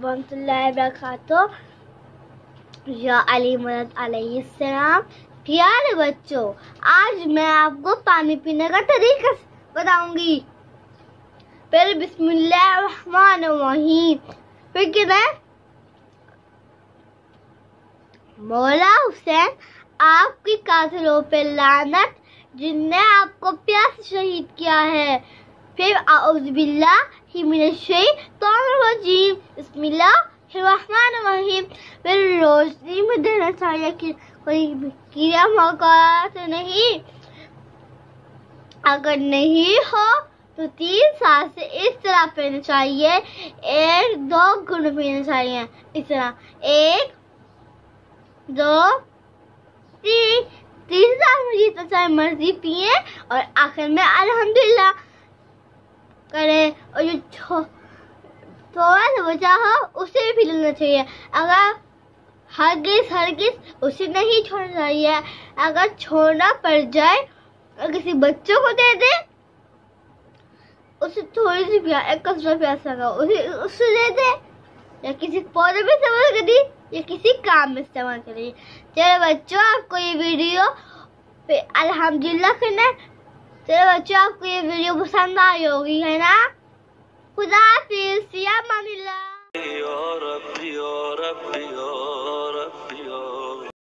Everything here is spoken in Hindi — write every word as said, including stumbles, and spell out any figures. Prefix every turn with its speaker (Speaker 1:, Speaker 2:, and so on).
Speaker 1: रहमतुल्लाहि व बरकातुहू। या अली मदद अलैहिस्सलाम। प्यारे बच्चों, आज मैं आपको पानी पीने का तरीका बताऊंगी। पहले बिस्मिल्लाहिर्रहमानिर्रहीम, फिर कहना है मौला हुसैन आपकी कातिलों पे लानत जिनने आपको प्यास शहीद किया है। फिर आऊज़ु बिल्लाहि मिनश शैतानिर रजीम, बिस्मिल्लाहिर्रहमानिर्रहीम। फिर रोशनी में देना चाहिए कि कोई कीड़ा मकोड़ा तो नहीं, अगर नहीं हो तो तीन सांसें इस तरह पीनी चाहिए, एक दो घूंट पीने चाहिए इस तरह, एक दो तीन तीन सांसें जितना चाहे मर्जी पिए और आखिर में अल्हम्दुलिल्लाह करें। और जो थोड़ा सा बचा हो उसे भी पी लेना चाहिए। अगर हरगिज़ हरगिज़ उसे नहीं छोड़ना चाहिए। अगर छोड़ना पड़ जाए और किसी बच्चों को दे दे, उसे थोड़ी सी प्यास, एक कचरा प्यास लगा उसे उससे दे दे, या किसी पौधे में इस्तेमाल कर दी या किसी काम में इस्तेमाल करिए। चलो बच्चों, आपको ये वीडियो पे अल्हम्दुलिल्लाह करना। चलो बच्चों, आपको ये वीडियो पसंद आई होगी, है ना? खुदा हाफिज़, या अमानिल्लाह।